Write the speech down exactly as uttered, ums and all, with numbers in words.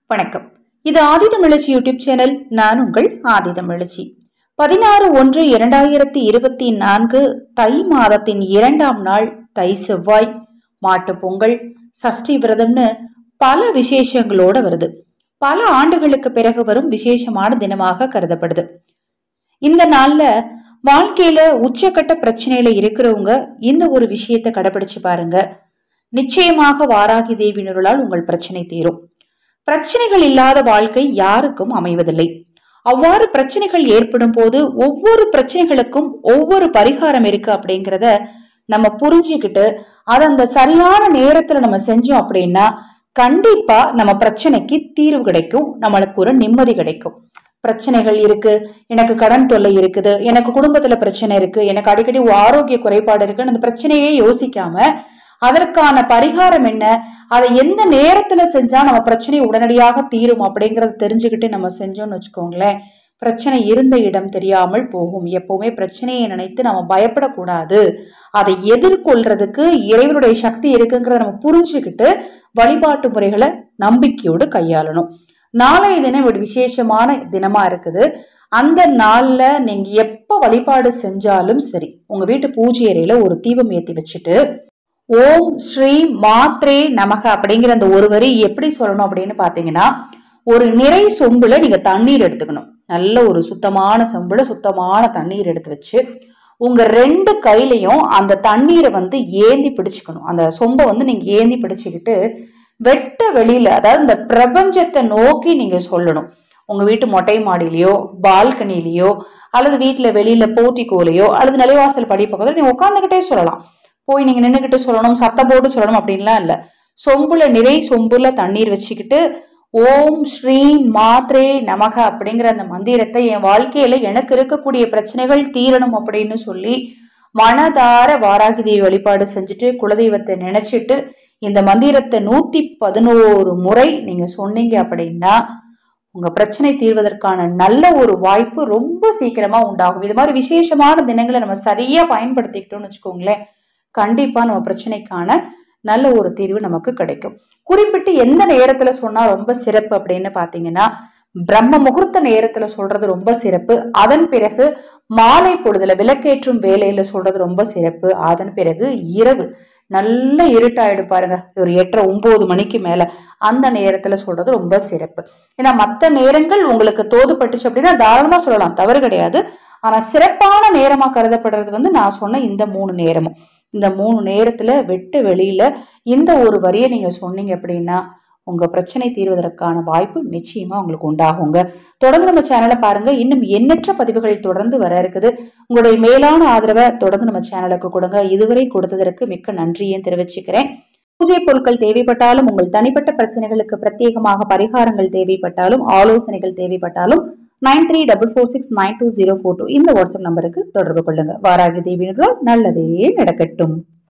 வணக்கம். இது ஆதிதமிழச்சி YouTube channel. நான் உங்கள் ஆதிதமிழச்சி. பதினாறு ஒன்று இரண்டாயிரத்தி இருபத்தி நான்கு தை மாதத்தின் இரண்டாம் நாள் தை செவ்வாய், மாட்டு பொங்கல், சஷ்டி விரதம்னு பல விசேஷங்களோட வருது. பல ஆண்டுகளுக்கு பிறகு வரும் விசேஷமான தினமாக கருதப்படுது. இந்த நாள்ல வாழ்க்கையில உச்சக்கட்ட பிரச்சனையில இருக்கிறவங்க இந்த ஒரு விஷயத்தை கடைபிடிச்சு பாருங்க. நிச்சயமாக வாராகி தேவி அருளால் உங்கள் பிரச்சனை தீரும். பிரச்சனைகள் இல்லாத வாழ்க்கை யாருக்கும் அமைவதில்லை. அவ்வாறு பிரச்சனைகள் ஏற்படும் போது ஒவ்வொரு பிரச்சனைகளுக்கும் ஒவ்வொரு பரிகாரம் இருக்கு அப்படிங்கிறத நம்ம புரிஞ்சுக்கிட்டு அதை அந்த சரியான நேரத்துல நம்ம செஞ்சோம் அப்படின்னா கண்டிப்பா நம்ம பிரச்சனைக்கு தீர்வு கிடைக்கும், நம்மளுக்கு ஒரு நிம்மதி கிடைக்கும். பிரச்சனைகள் இருக்கு, எனக்கு கடன் தொல்லை இருக்குது, எனக்கு குடும்பத்துல பிரச்சனை இருக்கு, எனக்கு அடிக்கடி ஆரோக்கிய குறைபாடு இருக்குன்னு அந்த பிரச்சனையே யோசிக்காம அதற்கான பரிகாரம் என்ன, அதை எந்த நேரத்துல செஞ்சா நம்ம பிரச்சனை உடனடியாக தீரும் அப்படிங்கறத தெரிஞ்சுக்கிட்டு நம்ம செஞ்சோம்னு வச்சுக்கோங்களேன், பிரச்சனை இருந்த இடம் தெரியாமல் போகும். எப்பவுமே பிரச்சனையை நினைத்து நம்ம பயப்படக்கூடாது. அதை எதிர்கொள்றதுக்கு இறைவனுடைய சக்தி இருக்குங்கிறத நம்ம புரிஞ்சுக்கிட்டு வழிபாட்டு முறைகளை நம்பிக்கையோடு கையாளணும். நாளைய தினம் ஒரு விசேஷமான தினமா இருக்குது. அந்த நாள்ல நீங்க எப்ப வழிபாடு செஞ்சாலும் சரி, உங்க வீட்டு பூஜை அறையில ஒரு தீபம் ஏற்றி வச்சுட்டு ஓம் ஸ்ரீ மாத்ரே நமக அப்படிங்கிற அந்த ஒரு வரி எப்படி சொல்லணும் அப்படின்னு பாத்தீங்கன்னா, ஒரு நிறை சொம்புல நீங்க தண்ணீர் எடுத்துக்கணும். நல்ல ஒரு சுத்தமான சொம்புல சுத்தமான தண்ணீர் எடுத்து வச்சு உங்க ரெண்டு கையிலையும் அந்த தண்ணீரை வந்து ஏந்தி பிடிச்சுக்கணும். அந்த சொம்பை வந்து நீங்க ஏந்தி பிடிச்சுக்கிட்டு வெட்ட வெளியில, அதாவது இந்த பிரபஞ்சத்தை நோக்கி நீங்க சொல்லணும். உங்க வீட்டு மொட்டை மாடியிலயோ பால்கனிலேயோ அல்லது வீட்டுல வெளியில போர்ட்டிகோலையோ அல்லது நிலைவாசல் படி பக்கத்துல நீங்க உட்காந்துக்கிட்டே சொல்லலாம். போய் நீங்க நின்றுகிட்டு சொல்லணும், சத்தம் போட்டு சொல்லணும் அப்படின்லாம் இல்ல. சொம்புல நிறை சொம்புல தண்ணீர் வச்சுக்கிட்டு ஓம் ஸ்ரீ மாத்ரே நமக அப்படிங்கிற அந்த மந்திரத்தை என் வாழ்க்கையில எனக்கு இருக்கக்கூடிய பிரச்சனைகள் தீரணும் அப்படின்னு சொல்லி மனதார வாராகி தேவி வழிபாடு செஞ்சுட்டு குலதெய்வத்தை நினைச்சிட்டு இந்த மந்திரத்தை நூத்தி பதினோரு முறை நீங்க சொன்னீங்க அப்படின்னா உங்க பிரச்சனை தீர்வதற்கான நல்ல ஒரு வாய்ப்பு ரொம்ப சீக்கிரமா உண்டாகும். இது மாதிரி விசேஷமான தினங்களை நம்ம சரியா பயன்படுத்திக்கிட்டோம்னு வச்சுக்கோங்களேன், கண்டிப்பா நம்ம பிரச்சனைக்கான நல்ல ஒரு தீர்வு நமக்கு கிடைக்கும். குறிப்பிட்டு எந்த நேரத்துல சொன்னா ரொம்ப சிறப்பு அப்படின்னு பாத்தீங்கன்னா, பிரம்ம முகூர்த்த நேரத்துல சொல்றது ரொம்ப சிறப்பு. அதன் பிறகு மாலை பொழுதுல விளக்கேற்றும் வேலையில சொல்றது ரொம்ப சிறப்பு. அதன் பிறகு இரவு நல்ல இருட்டாயிடு பாருங்க, ஒரு எட்டரை ஒன்பது மணிக்கு மேல அந்த நேரத்துல சொல்றது ரொம்ப சிறப்பு. ஏன்னா மற்ற நேரங்கள் உங்களுக்கு தோதுப்பட்டுச்சு அப்படின்னா தாராளமா சொல்லலாம், தவறு கிடையாது. ஆனா சிறப்பான நேரமா கருதப்படுறது வந்து நான் சொன்ன இந்த மூணு நேரமும். இந்த மூணு நேரத்துல வெட்டு வெளியில இந்த ஒரு வரியை நீங்க சொன்னீங்க அப்படின்னா உங்க பிரச்சனை தீர்வதற்கான வாய்ப்பு நிச்சயமா உங்களுக்கு உண்டாகுங்க. தொடர்ந்து நம்ம சேனலை பாருங்க. இன்னும் எண்ணற்ற பதிவுகள் தொடர்ந்து வர இருக்குது. உங்களுடைய மேலான ஆதரவை தொடர்ந்து நம்ம சேனலுக்கு கொடுங்க. இதுவரை கொடுத்ததற்கு மிக்க நன்றியை தெரிவிச்சுக்கிறேன். பூஜை பொருட்கள் தேவைப்பட்டாலும், உங்கள் தனிப்பட்ட பிரச்சனைகளுக்கு பிரத்யேகமாக பரிகாரங்கள் தேவைப்பட்டாலும், ஆலோசனைகள் தேவைப்பட்டாலும் nine three double four six nine two zero four two இந்த வாட்ஸ்அப் நம்பருக்கு தொடர்பு கொள்ளுங்க. வாராகி தேவி நல்லதே நடக்கட்டும்.